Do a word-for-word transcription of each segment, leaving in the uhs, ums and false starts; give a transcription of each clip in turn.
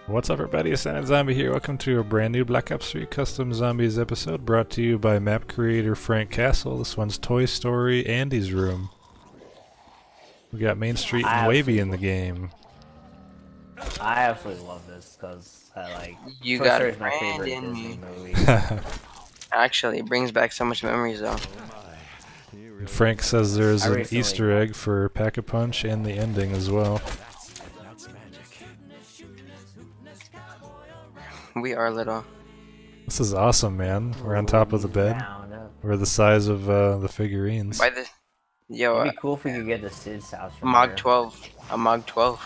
What's up everybody, it's Santa Zombie here. Welcome to a brand new Black Ops three Custom Zombies episode brought to you by map creator Frankcastle. This one's Toy Story Andy's Room. We got Main Street and Wavy in the game. I absolutely love this because I like you Toy got Story is my brand favorite in Disney me. movie. Actually, it brings back so much memories though. Frank says there's I an recently- Easter egg for Pack-a-Punch and the ending as well. We are little. This is awesome, man. We're on top of the bed. Round up. We're the size of uh, the figurines. By the yo, It'd uh, be cool if we could get the Sid's house from Mog here. twelve, a Mog twelve.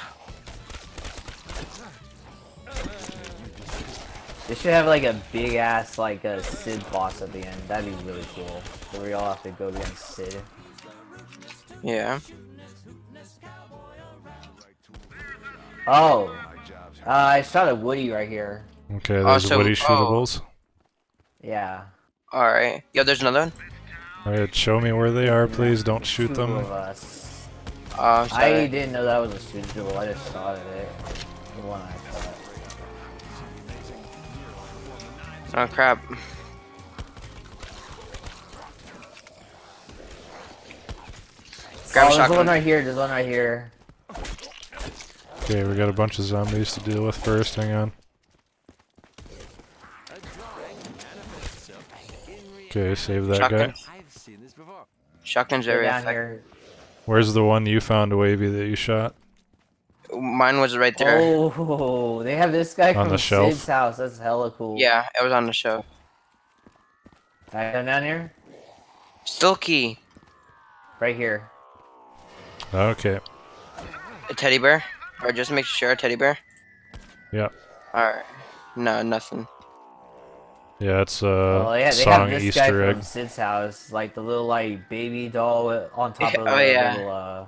They should have like a big ass like a Sid boss at the end. That'd be really cool. So we all have to go against Sid. Yeah. Oh, uh, I shot a Woody right here. Okay, there's Also- Woody oh. shootables. Yeah. All right. Yo, there's another one. Alright, show me where they are, please. Don't shoot Two them. of us. Oh, I'm I sorry. didn't know that was a suitable. I just shot at it. The one I shot. Oh crap. Grab Oh, a there's one shotgun. right here. There's one right here. Okay, we got a bunch of zombies to deal with first. Hang on. Okay, save that Shotgun. guy. Shotguns They're are down effective. here. Where's the one you found, Wavy, that you shot? Mine was right there. Oh, they have this guy On from the shelf? Sid's house. That's hella cool. Yeah, it was on the show. Right down here? Silky, Right here. Okay. a teddy bear, or just make sure a teddy bear. Yep. All right. No, nothing. Yeah, it's a Oh, yeah, they song have this Easter guy egg. from Sid's house. Like the little, like, baby doll on top of Oh, the yeah. little, uh...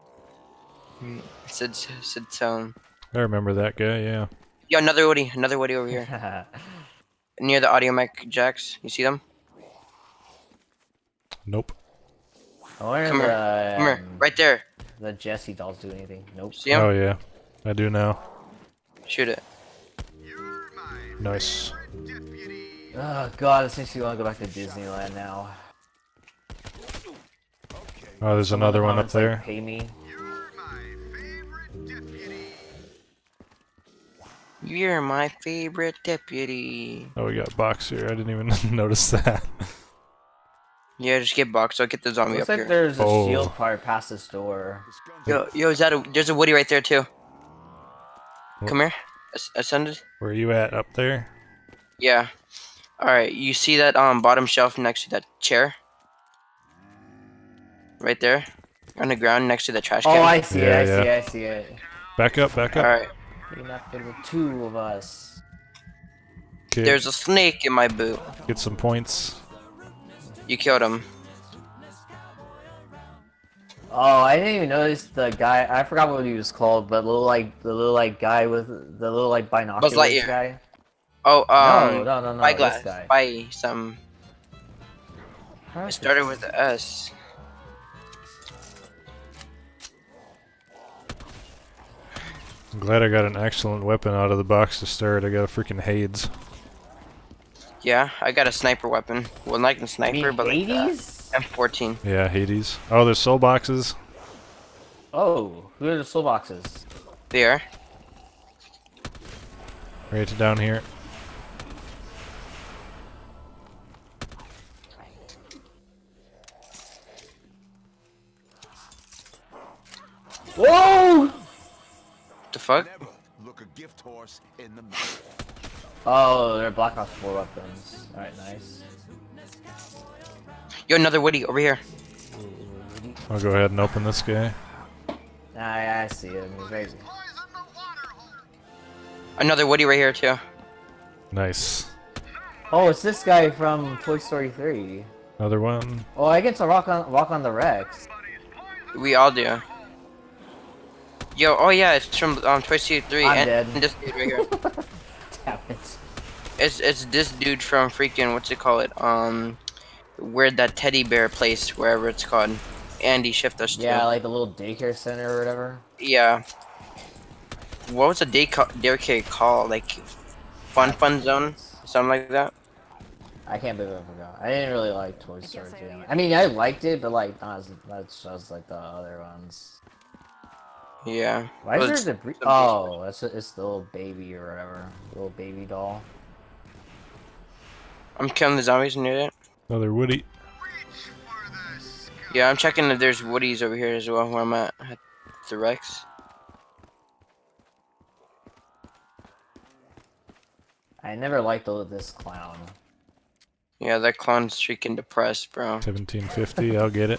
Sid, Sid Tone. I remember that guy, yeah. Yo, another Woody, another Woody over here. Near the audio mic jacks. You see them? Nope. I wonder Come if here. the, Come here. um, Right there. the Jesse dolls do anything. Nope. See him? Oh, yeah. I do now. Shoot it. Nice. Oh, God, this makes me want to go back to Disneyland now. Oh, there's Someone in another the one up comments, like, there. pay me. You're my favorite deputy. Oh, we got box here. I didn't even notice that. Yeah, just get boxed. I'll get the zombie Looks up like here. there's a Oh. shield part past this door. Yo, yo, is that a? There's a Woody right there too. What? Come here. As- Ascended. Where are you at? Up there? Yeah. All right. You see that um bottom shelf next to that chair? Right there, on the ground next to the trash can. Oh, I see Yeah, it, I yeah. see it, I see it. Back up, back All up. right. Big enough for the two of us. Okay, There's a snake in my boot. get some points. You killed him. Oh, I didn't even notice the guy. I forgot what he was called, but little like the little like guy with the little like binoculars Lightyear. guy. Oh, um, no, no, no, no. by This glass. guy. By some. Huh? It started with a S. I'm glad I got an excellent weapon out of the box to start. I got a freaking Hades. Yeah, I got a sniper weapon. Well, not a I sniper, mean, but like uh, eighties? M fourteen. Yeah, Hades. Oh, there's soul boxes. Oh, who are the soul boxes? There. Right down here. Whoa! The fuck? Look a gift horse in the Oh, they're Black Ops four weapons. Alright, nice. Yo, another Woody over here. I'll go ahead and open this guy. Nah, I see it. He's right. Another Woody right here too. Nice. Oh, it's this guy from Toy Story three. Another one. Oh, I get to rock on walk on the Rex. We all do. Yo, oh yeah, it's from um Toy Story three I'm and, dead. and this dude right here. Damn it. It's it's this dude from freaking what's it call it? Um, where that teddy bear place, wherever it's called. Andy shift us to. Yeah, like the little daycare center or whatever. Yeah. what was the day ca- daycare called? Like Fun Fun Zone, something like that. I can't believe I forgot. I didn't really like Toy Story two. I mean, I liked it, but like not as much as like the other ones. Yeah. Why It is was there debris? some- Oh, that's a, it's the little baby or whatever, little baby doll. I'm killing the zombies near it. Another Woody. Yeah, I'm checking if there's Woodies over here as well, where I'm at. At the Rex. I never liked the, this clown. Yeah, that clown's freaking depressed, bro. seventeen fifty, I'll get it.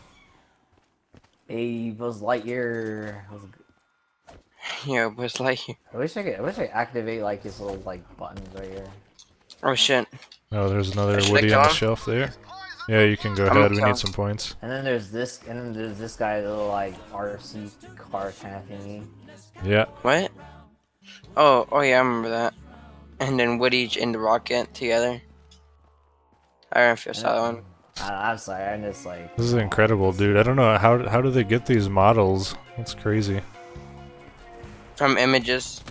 Hey, Buzz Lightyear. Yeah, it was like, I wish I could. I wish I could activate like his little like buttons right here. oh shit. Oh, there's another Should I Woody kill on the him? shelf there. Yeah, you can go I'm ahead. gonna We kill need him. some points. And then there's this, and then there's this guy, little like R C car kind of thingy. Yeah. What? Oh, oh yeah, I remember that. And then Woody and the Rocket together. I don't know if you saw that one. I, I'm sorry, I'm just like. This is incredible, dude. I don't know how how do they get these models? That's crazy. From images.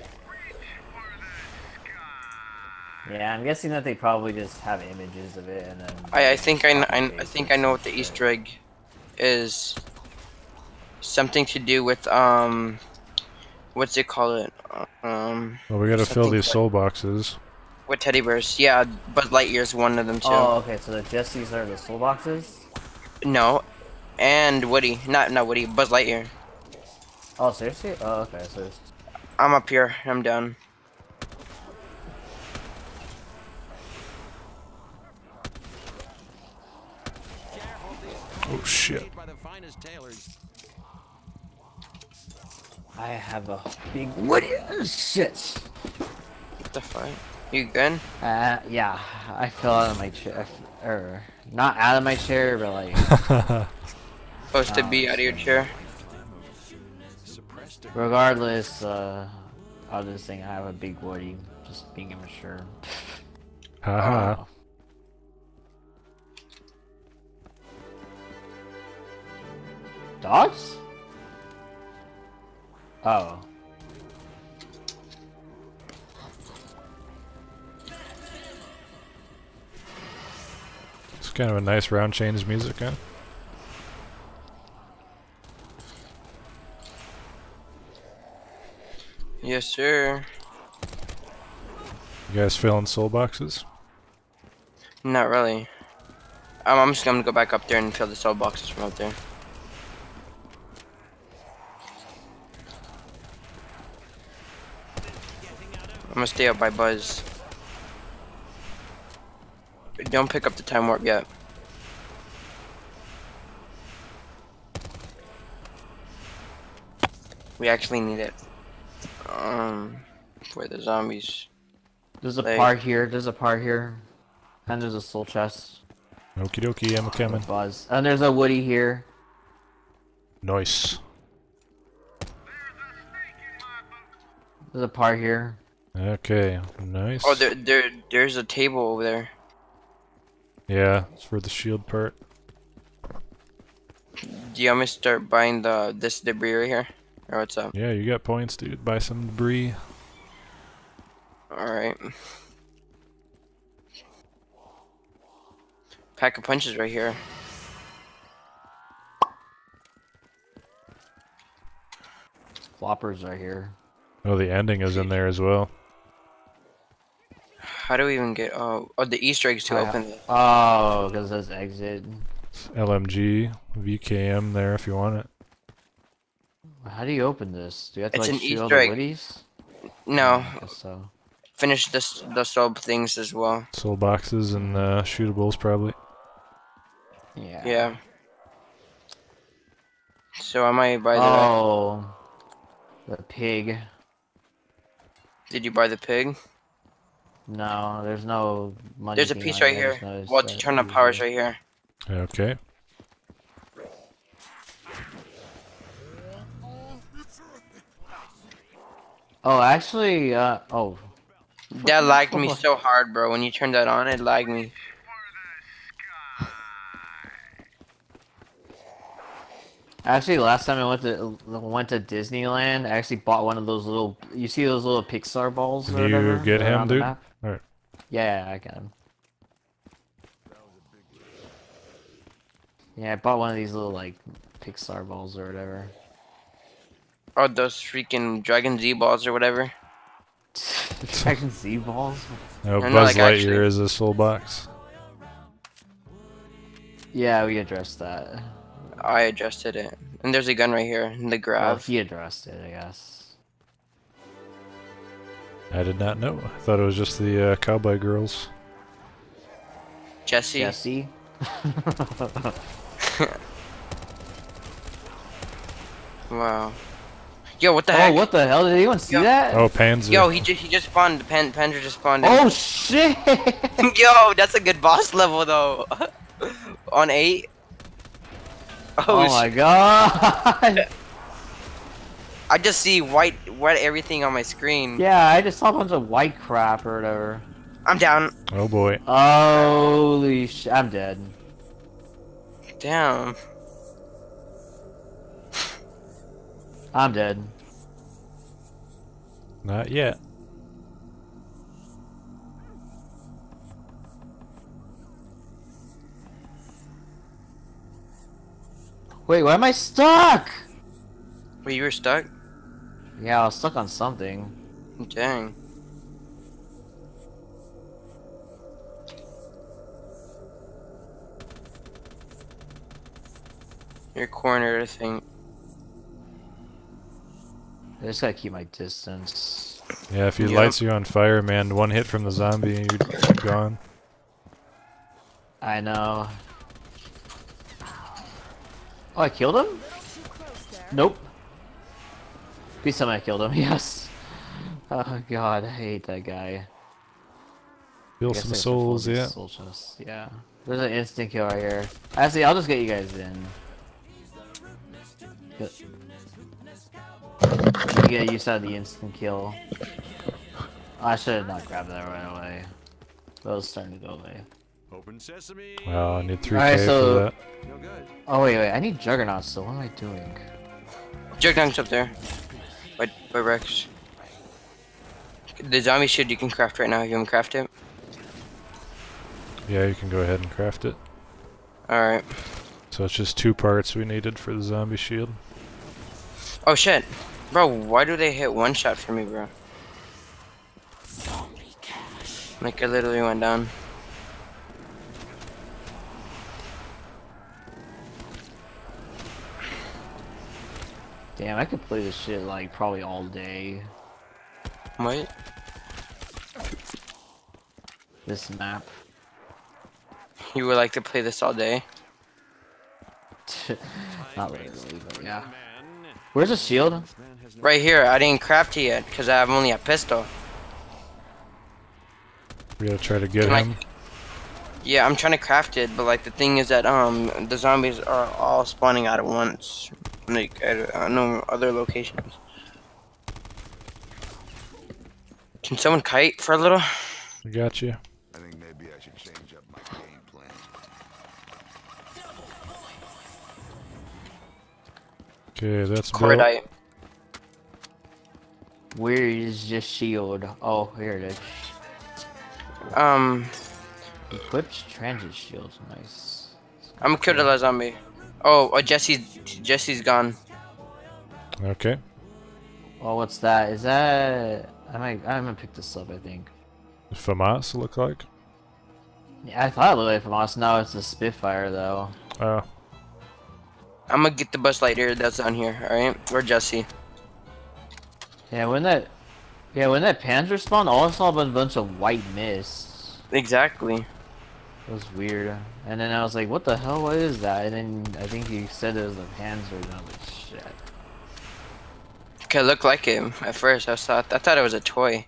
Yeah, I'm guessing that they probably just have images of it and then. I, I think I, kn- I, I think I know what the Easter egg is. Something to do with um, what's it called? It um, Well, we gotta fill something these like- soul boxes. with teddy bears. Yeah, Buzz Lightyear's one of them too. Oh, okay. So the just these are the soul boxes. No, and Woody, not not Woody, Buzz Lightyear. Oh, seriously? Oh, okay. So it's... I'm up here. I'm down. Oh shit. By the finest tailors. I have a big Woody. Shit. What the fuck? You good? Uh, yeah. I fell out of my chair. Or not out of my chair, but like. Supposed to be out of your chair. Regardless, uh, of this thing, I have a big Woody. Just being immature. Haha. Oh. Dogs? Oh. It's kind of a nice round change music, huh? Yes, sir. You guys filling soul boxes? Not really. Um, I'm just gonna go back up there and fill the soul boxes from up there. I'm gonna stay up by Buzz. Don't pick up the time warp yet. We actually need it. Um, for the zombies. There's a Like- part here. There's a part here. And there's a soul chest. Okie dokie, I'm coming. Buzz. And there's a Woody here. Nice. There's a part here. Okay, nice. Oh, there, there, there's a table over there. Yeah, it's for the shield part. Do you want me to start buying the this debris right here, or what's up? Yeah, you got points, dude. Buy some debris. All right. Pack of punches right here. Floppers right here. Oh, the ending is in there as well. How do we even get? Oh, oh, the Easter eggs to Oh, yeah. open it. Oh, because it says exit. L M G, V K M there if you want it. How do you open this? Do you have to It's like an shoot all Easter the egg. Woodies? No, I guess so. finish this the sub things as well. Soul boxes and uh, shootables probably. Yeah. Yeah. So I might buy the. Oh. The pig. Did you buy the pig? No, there's no money. There's a thing piece on right it, I here. just noticed Well, to that turn on it was powers here. right here. Okay. Oh, actually, uh, oh. That lagged me so hard, bro. When you turned that on, it lagged me. Actually, last time I went to went to Disneyland, I actually bought one of those little. You see those little Pixar balls Did or whatever? you get that are him, on the dude? map? Alright. Yeah, I got him. Yeah, I bought one of these little like Pixar balls or whatever. Oh, those freaking Dragon Z balls or whatever. Dragon Z balls? No, No, no, Buzz like, Lightyear actually- is a soul box. Yeah, we addressed that. I adjusted it. And there's a gun right here in the Well, grav. he addressed it, I guess. I did not know. I thought it was just the uh, cowboy girls. Jesse. Jesse? Wow. Yo, what the Oh, heck? what the hell? Did anyone see Yo. that? Oh, Panzer. Yo, he just he just spawned. Pan Panzer just spawned. in. Oh, shit! Yo, that's a good boss level though. On eight. Oh, Oh my god! I just see white, white everything on my screen. Yeah, I just saw a bunch of white crap or whatever. I'm down. Oh boy. Holy sh! I'm dead. Damn. I'm dead. Not yet. Wait, why am I stuck? Wait, you were stuck? Yeah, I was stuck on something. Dang. You're cornered, I think. I just gotta keep my distance. Yeah, if he Yep. lights you on fire, man, one hit from the zombie and you're gone. I know. Oh, I killed him? Nope. Please tell me I killed him. Yes. Oh god, I hate that guy. Feel I guess some I have to souls, fill these yeah. Soul chests. Yeah. There's an instant kill right here. Actually, I'll just get you guys in. Good. You get used to the instant kill. I should have not grabbed that right away. That was starting to go away. Open sesame. Wow, I need three K Alright, so- for that. You're good. Oh wait, wait, I need Juggernauts, so what am I doing? Jugdunk's up there. By, by Rex. The zombie shield you can craft right now. You want to craft it? Yeah, you can go ahead and craft it. Alright. So it's just two parts we needed for the zombie shield. Oh shit. Bro, why do they hit one shot for me, bro? Like I literally went down. Damn, I could play this shit like probably all day. What? This map. You would like to play this all day? Not really, but yeah. Where's the shield? Right here. I didn't craft it yet because I have only a pistol. We gotta try to get Can I- him. Yeah, I'm trying to craft it, but like the thing is that um the zombies are all spawning out at once, like at uh, no other locations. Can someone kite for a little? I got you. I think maybe I should change up my game plan. Okay, that's built. Cordite. Where is your shield? Oh, here it is. Um, Equipped transit shield, nice. I'm gonna kill the last zombie. Oh, oh Jesse's Jesse's gone. Okay. Oh, what's that? Is that? I might. I'm gonna pick this up. I think. FAMAS look like? Yeah, I thought it looked like FAMAS. Now it's a Spitfire though. Oh. I'm gonna get the bus lighter that's on here. All right, where Jesse? Yeah, when that. Yeah, when that Panzer spawned, all I saw was a bunch of white mist. Exactly. It was weird. And then I was like, what the hell, what is that? And then I think you said it was the Panzer, and I was like, shit. Could look like him at first. I thought I thought it was a toy.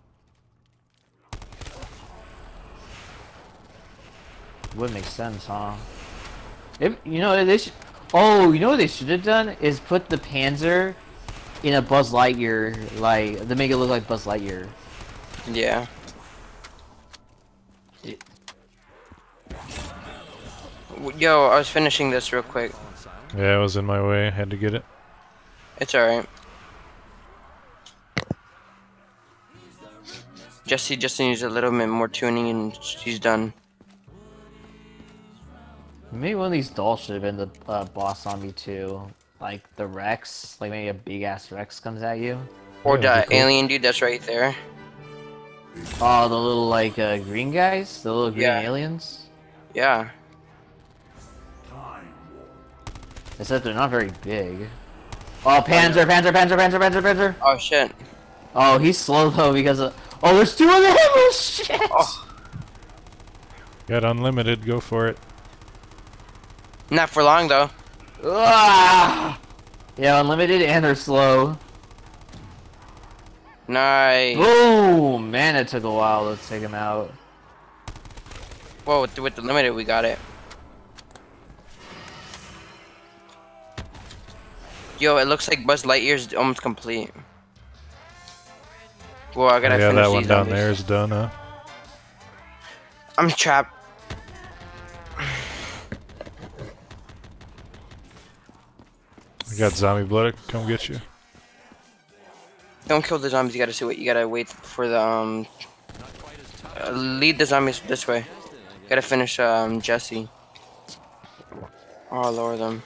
Would make sense, huh? It, you know, they should. Oh, you know what they should have done? Is put the Panzer in a Buzz Lightyear, like, they make it look like Buzz Lightyear. Yeah. Yo, I was finishing this real quick. Yeah, it was in my way. I had to get it. It's alright. Jesse just needs a little bit more tuning and she's done. Maybe one of these dolls should have been the uh, boss zombie too. Like the Rex, like maybe a big ass Rex comes at you. Or Yeah, the that'd be cool. alien dude that's right there. Oh, the little like uh, green guys, the little green Yeah. aliens. Yeah. Except they're not very big. Oh, Panzer, Panzer, Panzer, Panzer, Panzer, Panzer. Oh shit. Oh, he's slow though because of. Oh, there's two of them. Oh shit. Oh. Got unlimited. Go for it. Not for long though. Ah! Yeah, unlimited and they're slow. Nice. Oh man, it took a while to take him out. Whoa, with the, with the limited we got it. Yo, it looks like Buzz Lightyear's almost complete. Whoa, I gotta Oh, yeah, finish that one these down zombies. there is done, huh? I'm trapped. I got zombie blood. Come get you. Don't kill the zombies. You gotta see what you gotta wait for the um. Uh, lead the zombies this way. Gotta finish um Jesse. Oh, I'll lower them.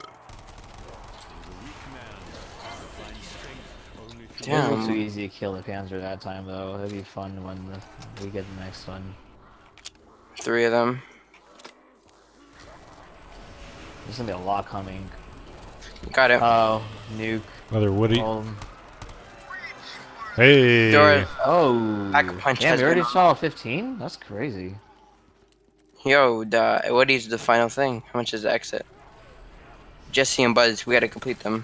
It wasn't too Damn. easy to kill the Panzer that time though. It'd be fun when the, we get the next one. Three of them. There's gonna be a lot coming. Got it. Oh, nuke. Another Woody. Oh, Hey. Door. oh. Pack a punch Damn, has we already been- saw fifteen? That's crazy. Yo, the what is the final thing? How much is the exit? Jesse and Buzz, we gotta complete them.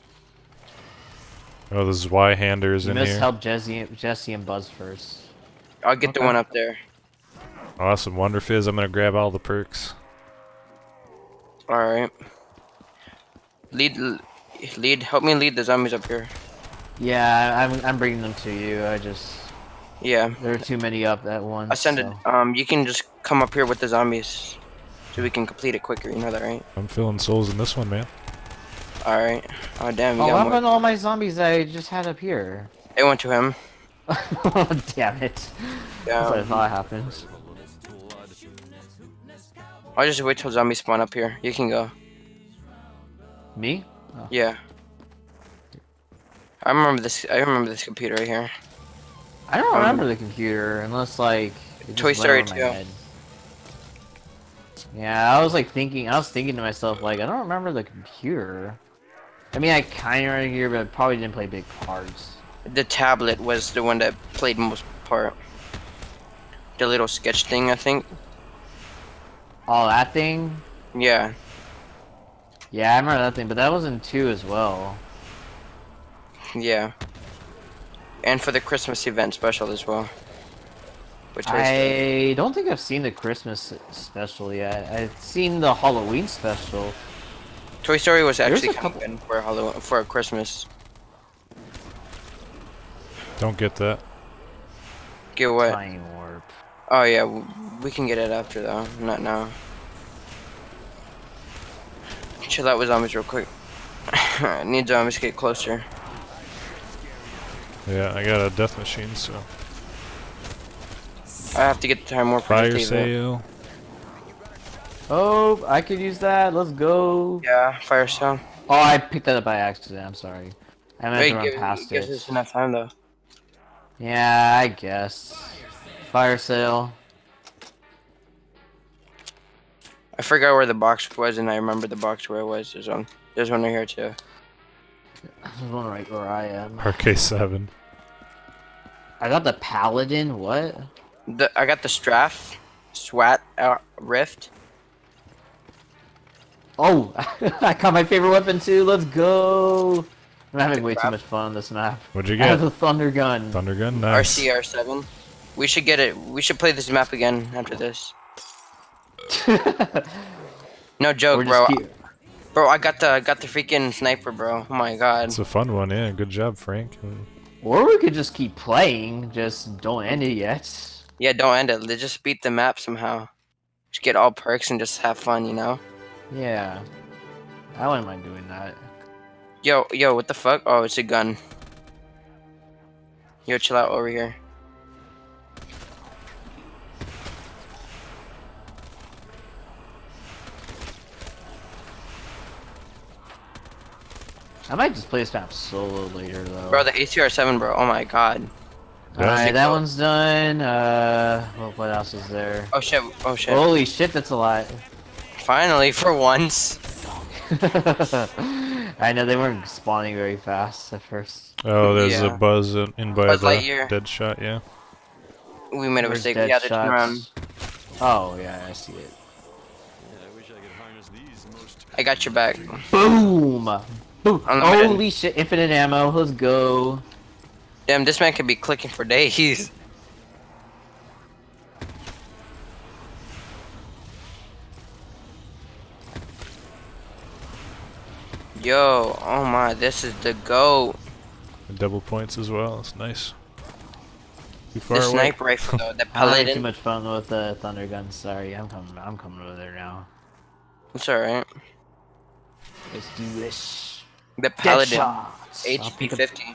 Oh, there's Y-handers You in must here. help Jesse, Jesse and Buzz first. I'll get the Okay. one up there. Awesome. Wonder Fizz. I'm gonna grab all the perks. All right. Lead, lead. Help me lead the zombies up here. Yeah, I'm, I'm bringing them to you. I just Yeah. there are too many up at once. I send it. so- Um, you can just come up here with the zombies, so we can complete it quicker. You know that, right? I'm filling souls in this one, man. All right. Oh damn, you Oh, what got happened to more. all my zombies that I just had up here? It went to him. Oh, damn it. That's what I Yeah. thought happened. I'll just wait till zombies spawn up here. You can go. Me? Oh. Yeah. I remember this. I remember this computer right here. I don't Um, remember the computer unless like it just Toy went Story over my two. head. Yeah, I was like thinking. I was thinking to myself like I don't remember the computer. I mean, I kind of remember here, but I probably didn't play big parts. The tablet was the one that played most part. The little sketch thing, I think. Oh, that thing? Yeah. Yeah, I remember that thing, but that was in two as well. Yeah. And for the Christmas event special as well. With Toy Story. I don't think I've seen the Christmas special yet. I've seen the Halloween special. Toy Story was There's actually a couple- coming for Halloween, for Christmas. Don't get that. Get what? Time warp. Oh yeah, w- we can get it after though, not now. Chill out with zombies real quick. I need zombies to get closer. Yeah, I got a death machine, so. I have to get the time more Fire predictable. sale. Oh, I could use that. Let's go. Yeah, fire sale. Oh, I picked that up by accident. I'm sorry. I meant Wait, to run give, past gives it. us enough time though. Yeah, I guess. Fire sale. I forgot where the box was, and I remember the box where it was. There's one. There's one right here too. There's one right where I am. R K seven. I got the paladin. What? The I got the Straff, Swat uh, Rift. Oh, I got my favorite weapon too. Let's go. I'm having way too crap. much fun on this map. What'd you I have get? the thunder gun. Thunder gun. R Nice. C R seven. We should get it. We should play this map again after this. No joke, Or just bro. keep- Bro, I got the I got the freaking sniper, bro. Oh my god. It's a fun one, yeah. Good job, Frank. Or we could just keep playing. Just don't end it yet. Yeah, don't end it. Let's just beat the map somehow. Just get all perks and just have fun, you know? Yeah. I wouldn't mind doing that. Yo, yo, what the fuck? Oh, it's a gun. Yo, chill out over here. I might just play this map solo later though. Bro, the A C R seven, bro. Oh my god. Alright, that one's done. Uh, what, what else is there? Oh shit. Oh shit. Holy shit, that's a lot. Finally, for once. I know they weren't spawning very fast at first. Oh, there's Yeah. a buzz in, in by Buzz the Lightyear. dead shot, yeah. We made a Where's mistake. dead We had to turn around. shots? Oh yeah, I see it. Yeah, I wish I could harness these most. I got your back. Boom! Boom! Unlimited. Holy shit, infinite ammo, let's go. Damn, this man could be clicking for days. Yo, oh my, this is the GOAT. And double points as well, it's nice. Too far The away. sniper rifle though, the I'm having too paladin. much fun with the thunder gun. Sorry, I'm coming. I'm coming over there now. It's alright. Let's do this. The Dead paladin. shots. I'll H P pick up- fifty.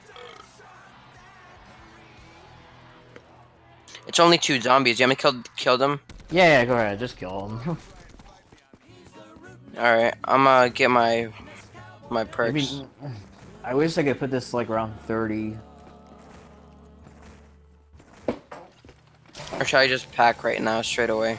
It's only two zombies. You want me to kill, kill them? Yeah, yeah, go ahead. Just kill him. Alright, I'm gonna get my my perks. Maybe, I wish I could put this like around thirty. Or should I just pack right now, straight away?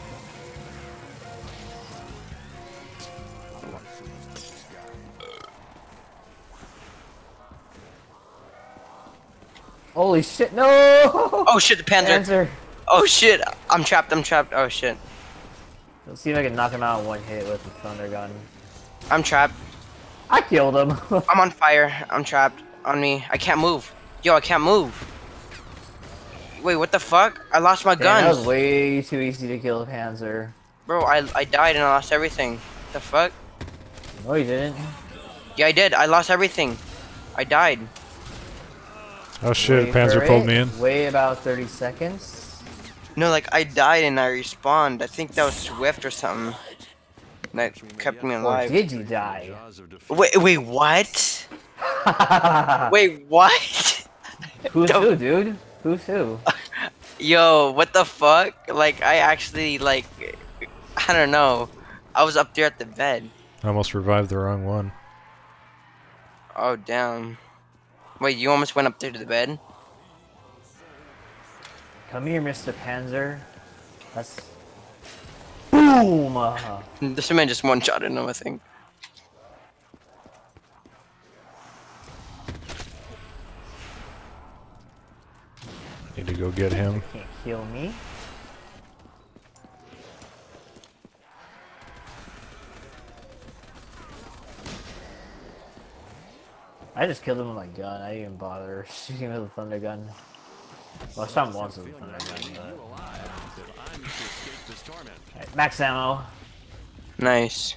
Holy shit! No! Oh shit, the panther! Answer. Oh shit, I'm trapped, I'm trapped. Oh shit. Let's see if I can knock him out in one hit with the thunder gun. I'm trapped. I killed him. I'm on fire. I'm trapped. On me. I can't move. Yo, I can't move. Wait, what the fuck? I lost my Damn, that was guns. way too easy to kill a Panzer. Bro, I, I died and I lost everything. The fuck? No, you didn't. Yeah, I did. I lost everything. I died. Oh shit, Wait Panzer for pulled it. me in. Wait about thirty seconds. No, like, I died and I respawned. I think that was Swift or something. That kept me Or alive. did you die? Jaws of defeat. Wait, wait, what? Wait, what? Who's Don't- who, dude? Who's who? Yo, what the fuck? Like, I actually, like, I don't know. I was up there at the bed. I almost revived the wrong one. Oh, damn. Wait, you almost went up there to the bed? Come here, Mister Panzer. That's. Boom! Uh, This man just one-shotted him, I think. Need to go get him. can't kill me. I just killed him with my gun. I didn't even bother shooting with a thunder gun. Well, I shot him once with a thunder gun, but... Alright, max ammo. Nice.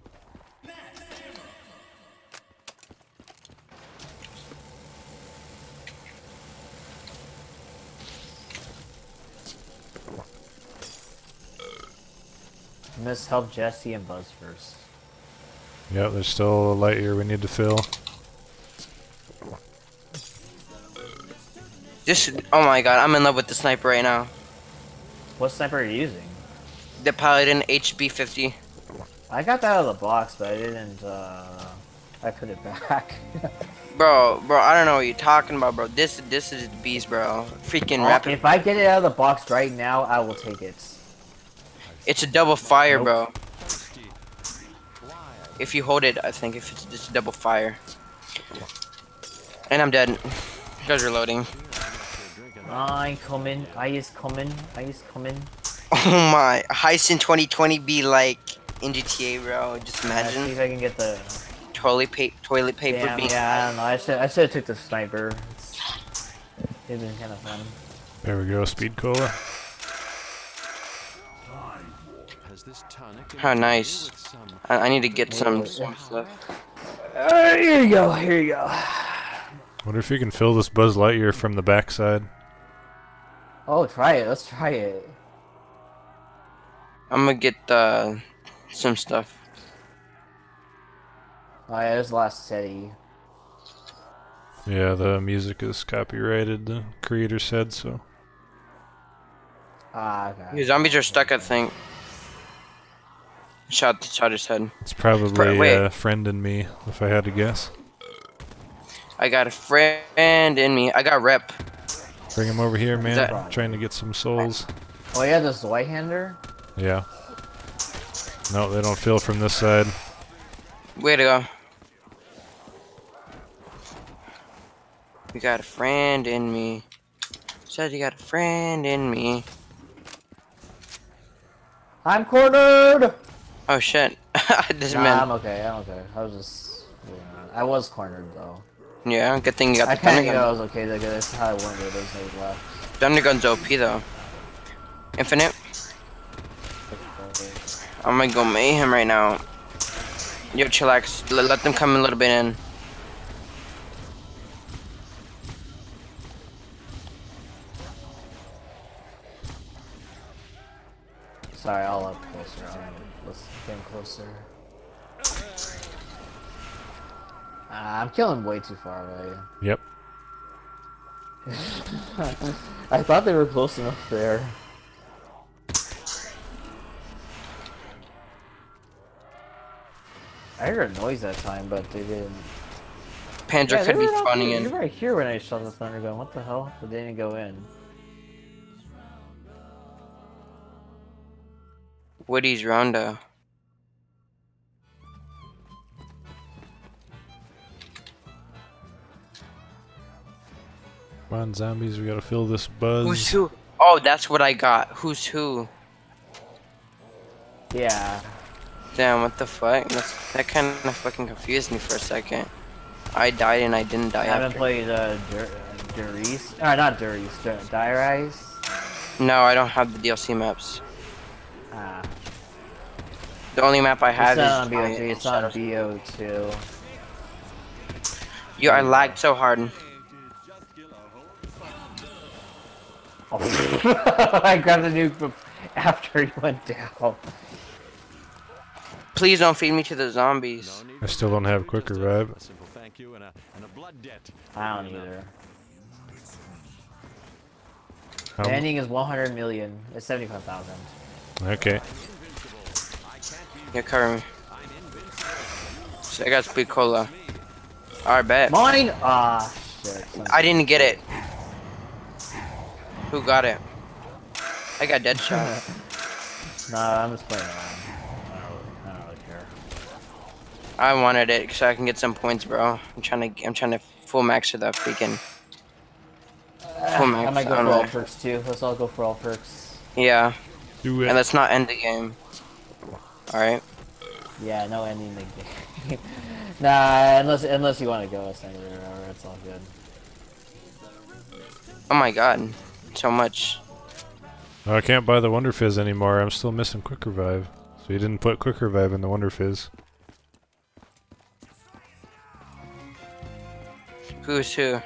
You must help Jesse and Buzz first. Yep, there's still a light here we need to fill. This, oh my god, I'm in love with the sniper right now. What sniper are you using? The Paladin H B fifty. I got that out of the box, but I didn't, uh... I put it back. Bro, bro, I don't know what you're talking about, bro. This, this is the beast, bro. Freaking Oh, rapid. if I get it out of the box right now, I will take it. It's a double fire, Nope. bro. If you hold it, I think if it's just a double fire. And I'm dead. You guys are loading. I coming, I is coming, I is coming. Oh my, Heist in twenty twenty be like in G T A, bro. Just Let's see imagine if I can get the... toilet paper, toilet paper Damn, being. yeah, I don't know, I should, I should have took the sniper. It's, it'd been kind of fun. There we go, speed cola. Has this tonic How nice. with some I, I need to get some, Wait, some stuff. Uh, here you go, here you go. Wonder if you can fill this Buzz Lightyear from the backside. Oh, try it, let's try it. I'm gonna get uh, some stuff. Oh yeah, there's the last city. Yeah, the music is copyrighted, the creator said so. Ah, okay. Your zombies are stuck, I think. Shot, shot his head. It's probably Wait. a friend in me, if I had to guess. I got a friend in me. I got rep. Bring him over here, man. that- I'm trying to get some souls. Oh yeah, this white hander. Yeah. No, they don't feel from this side. Way to go. You got a friend in me. Said you got a friend in me. I'm cornered. Oh shit. This Nah, man. I'm okay. I'm okay. I was just. Yeah, I was cornered though. Yeah, good thing you got I the kind thunder of knew I gun. was okay. Though, 'cause that's how I wanted it. There's no left. Thunder gun's O P though. Infinite. I'm gonna go mayhem right now. Yo, chillax. Let, let them come a little bit in. Sorry, I'll up closer. I'll let's get closer. Ah, I'm killing way too far away. Yep. I thought they were close enough there. I heard a noise that time, but they didn't. Panther Yeah, could they be were not spawning here. in. You were right here when I shot the thunder gun. What the hell? But they didn't go in. Woody's Rondo. Come on, zombies, we gotta fill this buzz. Who's who? Oh, that's what I got. Who's who? Yeah. Damn, what the fuck? That's, that kind of fucking confused me for a second. I died and I didn't die I haven't after. played uh, Dur Durice. Uh, not Durice. Dur Diarize. No, I don't have the D L C maps. Ah. The only map I have It's not on is B O Giant three. and It's on Shadows. B O two. Yo, I lagged so hard. Oh. I grabbed the nuke after he went down. Please don't feed me to the zombies. I still don't have quick revive. A simple thank you and a, and a blood debt. I don't either. Um, The ending is one hundred million. It's seventy-five thousand. okay. Yeah, cover me. So I got speed cola. Alright, bet. Mine! Ah, shit. I didn't get it. Who got it? I got dead shot. Nah, I'm just playing around. I don't really, I don't really care. I wanted it so I can get some points, bro. I'm trying to. I'm trying to full max to that freaking. Full max. I might go I don't for all know. perks too. Let's all go for all perks. Yeah, Do it. and let's not end the game. All right. Yeah, no ending the game. Nah, unless unless you want to go, it's not really whatever. It's all good. Oh my god, so much. Oh, I can't buy the Wonder Fizz anymore. I'm still missing quick revive. So you didn't put quick revive in the Wonder Fizz. Who's who?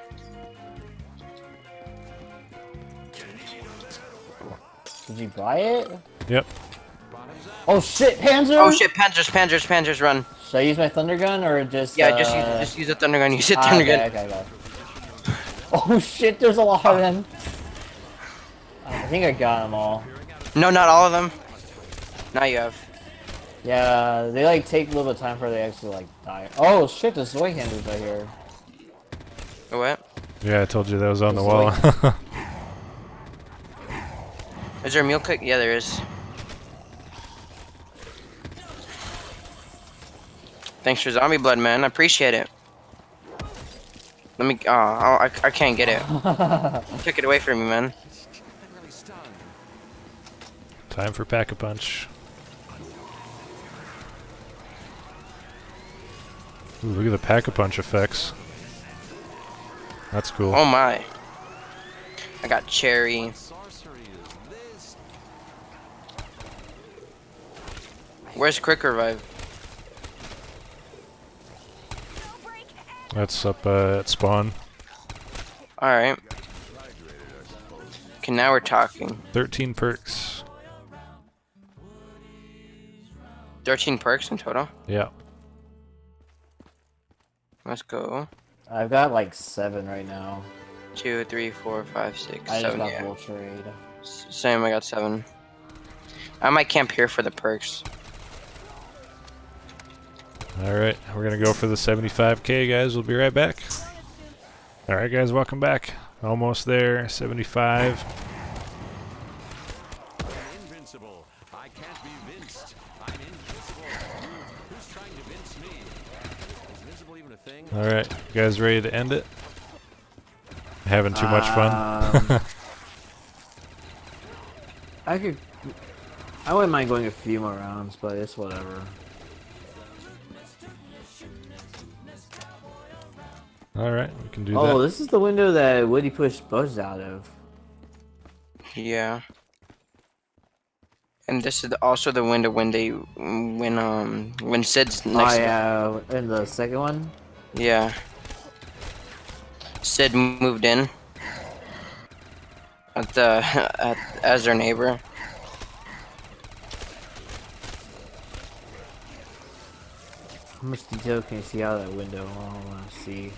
Did you buy it? Yep. Oh shit, Panzer! Oh shit, Panzers, Panzers, Panzers, run! Should I use my thunder gun or just? Yeah, uh... just use, just use the thunder gun. Use the ah, thunder okay, gun. okay, okay. Oh shit, there's a lot of them. I think I got them all. No, not all of them. Now you have. Yeah, they like take a little bit of time before they actually like die. Oh shit, the Zoe handers right here. What? Yeah, I told you that was on the It's wall. like- Is there a meal cook? Yeah, there is. Thanks for zombie blood, man. I appreciate it. Let me. Oh, I, I can't get it. Took it away from me, man. Time for Pack-a-Punch. Ooh, look at the Pack-a-Punch effects. That's cool. Oh my. I got cherry. Where's quick revive? That's up uh, at spawn. Alright. Okay, now we're talking. thirteen perks. thirteen perks in total? Yeah. Let's go. I've got like seven right now. Two, three, four, five, six, I just seven. got Yeah. full trade. S- Same. I got seven. I might camp here for the perks. Alright, we're gonna go for the seventy-five K, guys. We'll be right back. Alright, guys, welcome back. Almost there. seventy-five. Invincible. I can't be vinced. I'm invincible. Who's trying to vince me? Is invincible even a thing? Alright, you guys ready to end it? Having too much fun? Um, I could. I wouldn't mind going a few more rounds, but it's whatever. Alright, we can do Oh, that. this is the window that Woody pushed Buzz out of. Yeah. And this is also the window when they when um when Sid's next. Oh yeah, and the second one. Yeah. Sid moved in at the at, as their neighbor. How much detail can you see out of that window? Oh, I want to see.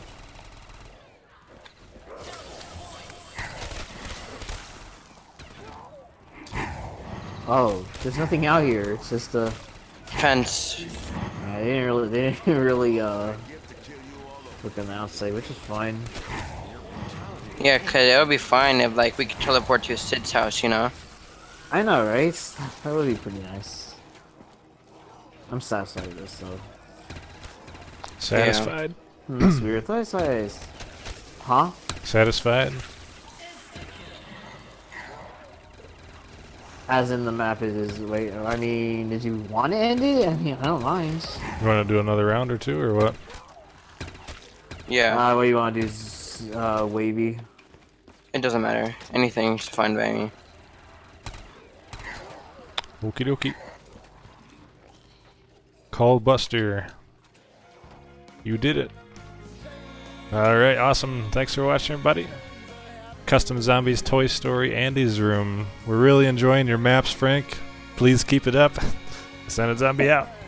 Oh, there's nothing out here. It's just a. Fence. Yeah, they didn't really. They didn't really uh look on the outside, which is fine. Yeah, cause it would be fine if like we could teleport to Sid's house, you know. I know, right? That would be pretty nice. I'm satisfied with this though. Satisfied? Hmm, that's weird. Thought size. Huh? Satisfied? As in the map is, is wait, I mean, did you want to end it? I mean, I don't mind. You want to do another round or two, or what? Yeah. Uh, what you want to do is, uh, Wavy. It doesn't matter. Anything's fine by me. Okie dokie. Call Buster. You did it. Alright, awesome. Thanks for watching, everybody. Custom Zombies, Toy Story, Andy's Room. We're really enjoying your maps, Frank. Please keep it up. Send a zombie out.